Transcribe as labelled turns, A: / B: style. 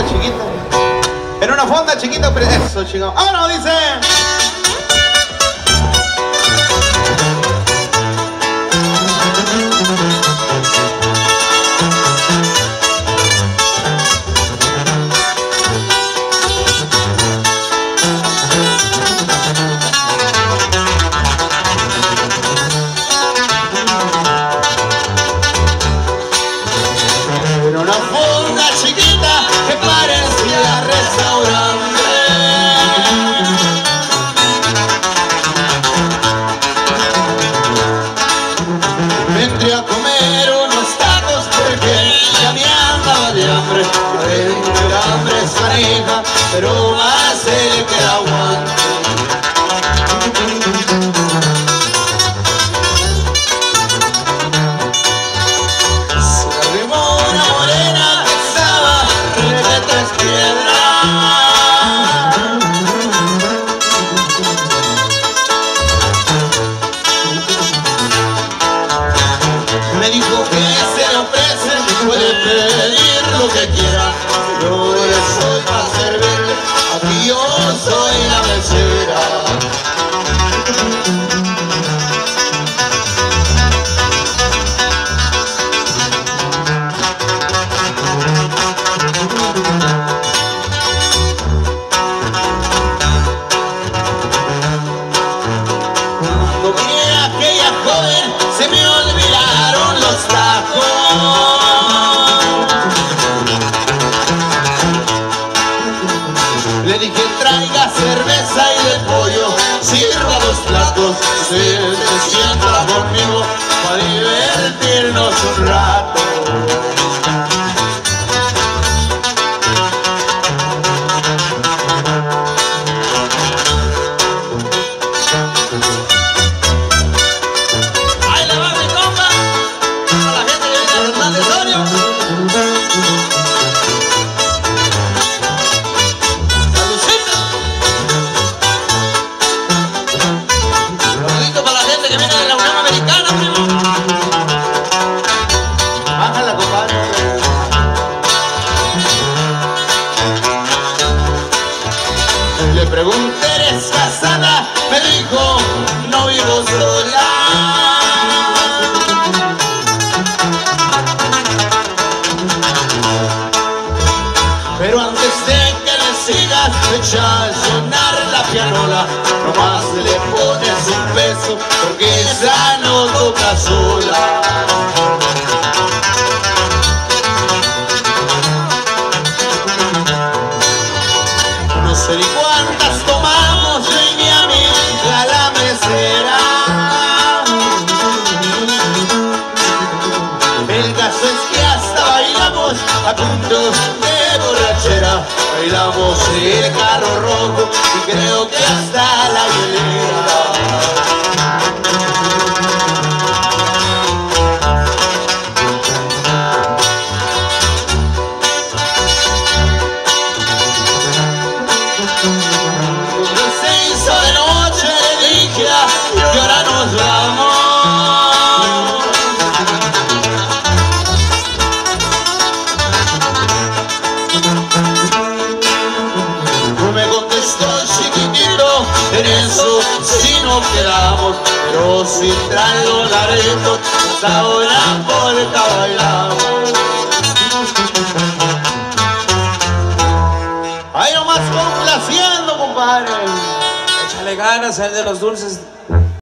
A: chiquita. En una fonda chiquita, pero eso, chicos. Ahora dice.
B: Una fonda chiquita que parecía restaurante. Me entré a comer unos tacos porque ya me andaba de hambre. Adentro el hambre es pareja, pero más se le queda aguante. Me dijo que se le ofrece, puede pedir lo que quiera. Yo le soy para servirle, aquí yo soy la mesera. Cuando vi a aquella joven, se me olvidaron los tacos. Le dije traiga cerveza y de pollo, sirva 2 platos, se sienta conmigo para divertirnos un rato. Le pregunté, ¿eres casada? Me dijo, no vivo sola. Pero antes de que le sigas, echa a sonar la pianola. Nomás le pones un beso, porque esa no toca sola. No sé ni cuántas tomamos, yo y mi amiga la mesera. El caso es que hasta bailamos a punto de borrachera. Bailamos el carro rojo y creo que hasta la hielera. En eso si no quedamos, pero si traigo la reto, pues ahora polka bailamos.
A: Ahí nomás complaciendo, compadre.
C: Échale ganas, el de los dulces.